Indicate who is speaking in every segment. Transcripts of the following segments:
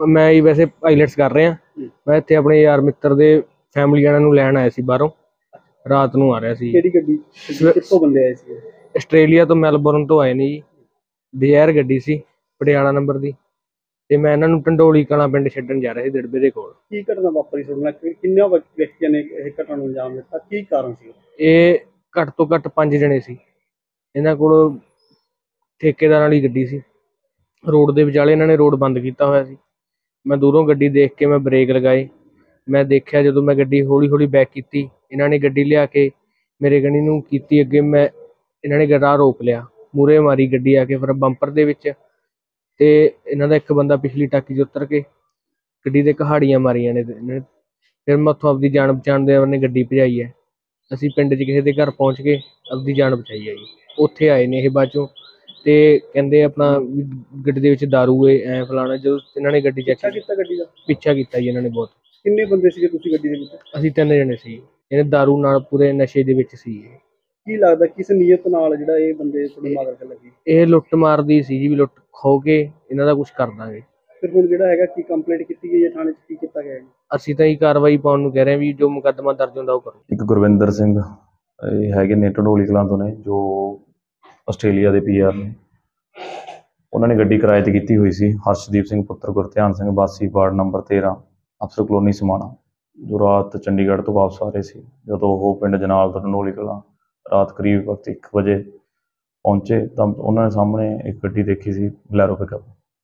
Speaker 1: मैं ही वैसे आईलैट्स कर रहा। मैं इत्थे अपने यार मित्र दे फैमिली वालिਆਂ ਨੂੰ ਲੈਣ ਆਇਆ ਸੀ ਬਾਹਰੋਂ। ਰਾਤ ਨੂੰ ਆ ਰਿਹਾ ਸੀ।
Speaker 2: ਕਿਹੜੀ ਗੱਡੀ ਕਿੱਥੋਂ ਬੰਦੇ ਆਏ ਸੀ?
Speaker 1: ਆਸਟ੍ਰੇਲੀਆ ਤੋਂ ਮੈਲਬੌਰਨ ਤੋਂ ਆਏ ਨੇ ਜੀ। ਡਿਜ਼ਾਇਰ ਗੱਡੀ ਸੀ ਪਟਿਆਲਾ ਨੰਬਰ ਦੀ, ਤੇ ਮੈਂ ਇਹਨਾਂ ਨੂੰ ਢੰਡੋਲੀ ਕਲਾਂ ਪਿੰਡ ਛੱਡਣ ਜਾ ਰਿਹਾ ਸੀ ਦਿੜਬੇ ਦੇ ਕੋਲ।
Speaker 2: ਕੀ ਘਟਨਾ ਵਾਪਰੀ ਤੁਹਾਡੇ ਨਾਲ? ਕਿੰਨੇ ਵਿਅਕਤੀਆਂ ਨੇ ਇਹ ਘਟਨਾ ਨੂੰ ਅੰਜਾਮ ਦਿੱਤਾ? ਕੀ ਕਾਰਨ ਸੀ?
Speaker 1: ਇਹ ਘੱਟ ਤੋਂ ਘੱਟ 5 ਜਣੇ ਸੀ। ਇਹਨਾਂ ਕੋਲ ਠੇਕੇਦਾਰ ਵਾਲੀ ਗੱਡੀ ਸੀ। ਰੋਡ ਦੇ ਵਿਚਾਲੇ ਇਹਨਾਂ ਨੇ ਰੋਡ ਬੰਦ ਕੀਤਾ ਹੋਇਆ ਸੀ। ਮੈਂ ਦੂਰੋਂ ਗੱਡੀ ਦੇਖ ਕੇ ਮੈਂ ਬ੍ਰੇਕ ਲਗਾਏ। ਮੈਂ ਦੇਖਿਆ ਜਦੋਂ ਮੈਂ ਗੱਡੀ ਹੌਲੀ ਹੌਲੀ ਬੈਕ ਕੀਤੀ, ਇਹਨਾਂ ਨੇ ਗੱਡੀ ਲਿਆ ਕੇ ਮੇਰੇ ਗਣੀ ਨੂੰ ਕੀਤੀ ਅੱਗੇ। ਮੈਂ ਇਹਨਾਂ ਨੇ ਰਾਹ ਰੋਕ ਲਿਆ, ਮੂਹਰੇ ਮਾਰੀ ਗੱਡੀ ਆ ਕੇ ਫਿਰ ਬੰਪਰ ਦੇ ਵਿੱਚ, ਤੇ ਇਹਨਾਂ ਦਾ ਇੱਕ ਬੰਦਾ ਪਿਛਲੀ ਟਾਕੀ 'ਚ ਉਤਰ ਕੇ ਗੱਡੀ ਦੇ ਕਹਾੜੀਆਂ ਮਾਰੀਆਂ ਨੇ। ਫਿਰ ਮੈਂ ਉੱਥੋਂ ਆਪਦੀ ਜਾਨ ਬਚਾਉਣ ਦੇ ਉਹਨੇ ਗੱਡੀ ਭਜਾਈ ਹੈ। ਅਸੀਂ ਪਿੰਡ 'ਚ ਕਿਸੇ ਦੇ ਘਰ ਪਹੁੰਚ ਕੇ ਆਪਦੀ ਜਾਨ ਬਚਾਈ ਹੈ ਜੀ। ਉੱਥੇ ਆਏ ਨੇ ਇਹ ਬਾਅਦ 'ਚੋਂ, ਤੇ ਕਹਿੰਦੇ ਆਪਣਾ ਗੱਡੀ ਦੇ ਵਿੱਚ ਦਾਰੂ ਐ ਫਲਾਣਾ। ਜਦੋਂ ਇਹਨਾਂ ਨੇ ਗੱਡੀ ਚੈੱਕ
Speaker 2: ਕੀਤਾ, ਗੱਡੀ ਦਾ
Speaker 1: ਪਿੱਛਾ ਕੀਤਾ ਜੀ ਇਹਨਾਂ ਨੇ ਬਹੁਤ।
Speaker 2: ਕਿੰਨੇ ਬੰਦੇ ਸੀਗੇ ਤੁਸੀਂ ਗੱਡੀ ਦੇ ਵਿੱਚ?
Speaker 1: ਅਸੀਂ 3 ਜਣੇ ਸੀ। ਇਹਨੇ ਦਾਰੂ ਨਾਲ ਪੂਰੇ ਨਸ਼ੇ ਦੇ ਵਿੱਚ ਸੀ।
Speaker 2: ਕੀ ਲੱਗਦਾ ਕਿਸ ਨੀਅਤ ਨਾਲ ਜਿਹੜਾ ਇਹ ਬੰਦੇ ਤੁਹਾਡੇ ਮਗਰ ਤੇ ਲੱਗੀ?
Speaker 1: ਇਹ ਲੁੱਟ ਮਾਰਦੀ ਸੀ ਜੀ, ਵੀ ਲੁੱਟ ਖੋ ਕੇ ਇਹਨਾਂ ਦਾ ਕੁਝ ਕਰ ਦਾਂਗੇ।
Speaker 2: ਫਿਰ ਹੁਣ ਜਿਹੜਾ ਹੈਗਾ ਕੀ ਕੰਪਲੇਂਟ ਕੀਤੀ ਗਈ ਹੈ ਥਾਣੇ 'ਚ? ਕੀ ਕੀਤਾ ਗਿਆ?
Speaker 1: ਅਸੀਂ ਤਾਂ ਇਹ ਕਾਰਵਾਈ ਪਾਉਣ ਨੂੰ ਕਹਿ ਰਹੇ ਹਾਂ ਵੀ ਜੋ ਮੁਕੱਦਮਾ ਦਰਜ ਹੁੰਦਾ ਉਹ ਕਰੋ।
Speaker 3: ਇੱਕ ਗੁਰਵਿੰਦਰ ਸਿੰਘ ਇਹ ਹੈਗੇ ਨੇ ਢੰਡੋਲੀ ਕਲਾਂ ਤੋਂ ਨੇ, ਜੋ ਆਸਟ੍ਰੇਲੀਆ ਦੇ PR ਨੇ। ਉਹਨਾਂ ਨੇ ਗੱਡੀ ਕਿਰਾਏ ਤੇ ਕੀਤੀ ਹੋਈ ਸੀ। ਹਰਸ਼ਦੀਪ ਸਿੰਘ ਪੁੱਤਰ ਗੁਰਧਿਆਨ ਸਿੰਘ ਵਾਸੀ ਵਾਰਡ ਨੰਬਰ 13 ਅਫਸਰ ਕਲੋਨੀ ਸਮਾਣਾ, ਜੋ ਰਾਤ ਚੰਡੀਗੜ੍ਹ ਤੋਂ ਵਾਪਸ ਆ ਰਹੇ ਸੀ। ਜਦੋਂ ਉਹ ਪਿੰਡ ਜਨਾਲ ਤੋਂ ਢੰਡੋਲੀ ਕਲਾਂ ਰਾਤ ਕਰੀਬ ਵਕਤ 1 ਵਜੇ ਪਹੁੰਚੇ ਤਾਂ ਉਹਨਾਂ ਨੇ ਸਾਹਮਣੇ ਇੱਕ ਗੱਡੀ ਦੇਖੀ ਸੀ, ਬਲੈਰੋ ਪਿਕਅਪ।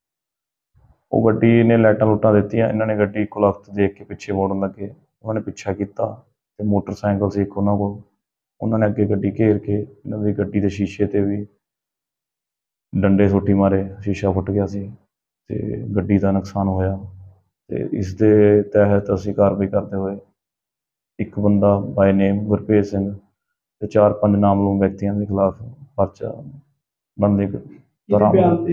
Speaker 3: ਉਹ ਗੱਡੀ ਨੇ ਲਾਈਟਾਂ ਲੂਟਾਂ ਦਿੱਤੀਆਂ। ਇਹਨਾਂ ਨੇ ਗੱਡੀ ਇੱਕੋ ਲਖਤ ਦੇਖ ਕੇ ਪਿੱਛੇ ਮੋੜਨ ਲੱਗੇ। ਉਹਨਾਂ ਨੇ ਪਿੱਛਾ ਕੀਤਾ ਤੇ ਮੋਟਰਸਾਈਕਲ ਸੀ ਇੱਕ ਉਹਨਾਂ ਕੋਲ। ਉਹਨਾਂ ਨੇ ਅੱਗੇ ਗੱਡੀ ਘੇਰ ਕੇ ਇਹਨਾਂ ਦੀ ਗੱਡੀ ਦੇ ਸ਼ੀਸ਼ੇ 'ਤੇ ਵੀ ਡੰਡੇ ਸੋਟੀ ਮਾਰੇ, ਸ਼ੀਸ਼ਾ ਫੁੱਟ ਗਿਆ ਸੀ ਤੇ ਗੱਡੀ ਦਾ ਨੁਕਸਾਨ ਹੋਇਆ। ਤੇ ਇਸ ਦੇ ਤਹਿਤ ਅਸੀਂ ਕਾਰਵਾਈ ਕਰਦੇ ਹੋਏ ਇੱਕ ਬੰਦਾ ਬਾਏ ਨੇਮ ਗੁਰਭੇਜ ਸਿੰਘ ਤੇ 4-5 ਨਾਮਲੂਮ ਵਿਅਕਤੀਆਂ ਦੇ ਖਿਲਾਫ ਪਰਚਾ ਬਣਦੇ ਦੌਰਾਨ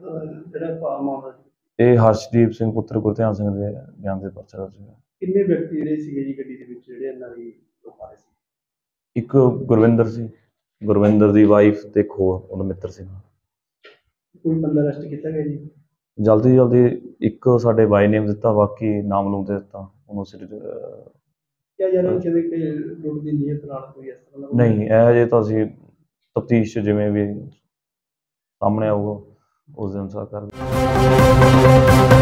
Speaker 3: ਇਹ ਹਰਸ਼ਦੀਪ ਸਿੰਘ ਪੁੱਤਰ ਗੁਰਧਿਆਨ ਸਿੰਘ ਦੇ ਬਿਆਨ ਦੇ ਪਰਚਾ ਦਰਜ ਹੋਇਆ।
Speaker 2: ਕਿੰਨੇ ਵਿਅਕਤੀ ਜਿਹੜੇ ਸੀਗੇ ਜੀ ਗੱਡੀ ਦੇ ਵਿੱਚ ਜਿਹੜੇ ਇਹਨਾਂ ਦੀ ਆ ਰਹੇ ਸੀ?
Speaker 3: ਇੱਕ ਗੁਰਵਿੰਦਰ ਸੀ, ਗੁਰਵਿੰਦਰ ਦੀ ਵਾਈਫ ਤੇ ਇੱਕ ਹੋਰ ਉਹਦਾ ਮਿੱਤਰ ਸੀ।
Speaker 2: ਕੋਈ ਬੰਦਾ ਅਰੈਸਟ ਕੀਤਾ ਗਿਆ ਜੀ?
Speaker 3: ਜਲਦੀ ਇੱਕ ਸਾਡੇ ਬਾਈ ਨੇਮ ਦਿੱਤਾ, ਬਾਕੀ ਨਾਮਲੂਮ ਦੇ ਦਿੱਤਾ ਉਹਨੂੰ ਸਿਰ।
Speaker 2: ਕਿਆ ਯਾਰ ਜਿਹਦੇ ਕਿ ਲੁੱਟ ਦੀ ਨੀਅਤ ਨਾਲ ਕੋਈ ਇਸ ਤਰ੍ਹਾਂ ਦਾ
Speaker 3: ਨਹੀਂ, ਇਹ ਜੇ ਤਾਂ ਅਸੀਂ ਤਫਤੀਸ਼ 'ਚ ਜਿਵੇਂ ਵੀ ਸਾਹਮਣੇ ਆਊਗਾ ਉਸ ਦੇ ਅਨੁਸਾਰ ਕਰ